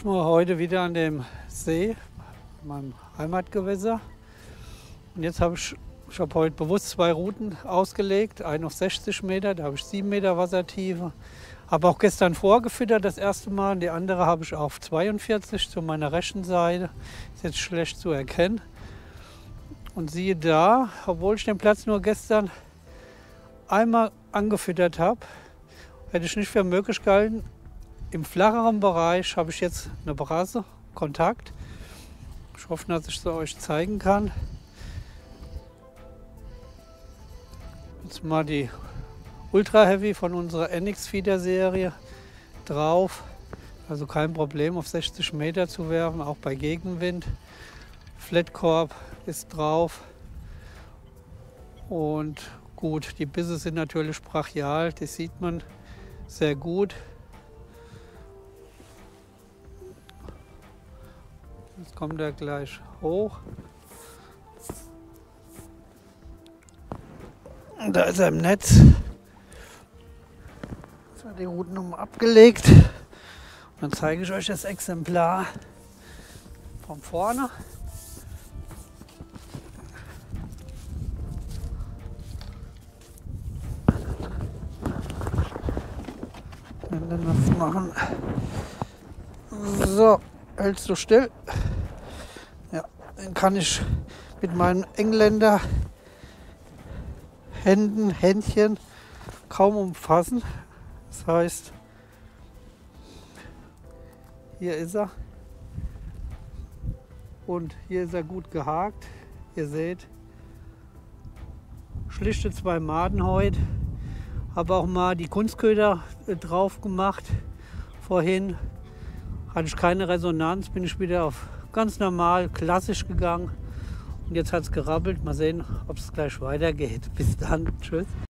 fischen wir heute wieder an dem See, meinem Heimatgewässer. Und jetzt habe ich habe heute bewusst 2 Routen ausgelegt, eine auf 60 Meter, da habe ich 7 Meter Wassertiefe. Habe auch gestern vorgefüttert das erste Mal, die andere habe ich auf 42 zu meiner rechten Seite. Ist jetzt schlecht zu erkennen. Und siehe da, obwohl ich den Platz nur gestern einmal angefüttert habe, hätte ich nicht für möglich gehalten. Im flacheren Bereich habe ich jetzt eine Brasse, Kontakt. Ich hoffe, dass ich es euch zeigen kann. Jetzt mal die Ultra Heavy von unserer NX Feeder Serie drauf. Also kein Problem, auf 60 Meter zu werfen, auch bei Gegenwind. Flatkorb ist drauf. Und gut, die Bisse sind natürlich brachial, das sieht man sehr gut. Jetzt kommt er gleich hoch. Und da ist er im Netz. Jetzt wird die Routennummer abgelegt. Und dann zeige ich euch das Exemplar von vorne. Wenn wir das machen. So, hältst du still. Ja, den kann ich mit meinen Engländer Händchen kaum umfassen. Das heißt, hier ist er und hier ist er gut gehakt. Ihr seht, schlichte 2 Maden heute. Habe auch mal die Kunstköder drauf gemacht. Vorhin hatte ich keine Resonanz, bin ich wieder auf ganz normal, klassisch gegangen. Und jetzt hat es gerabbelt. Mal sehen, ob es gleich weitergeht. Bis dann. Tschüss.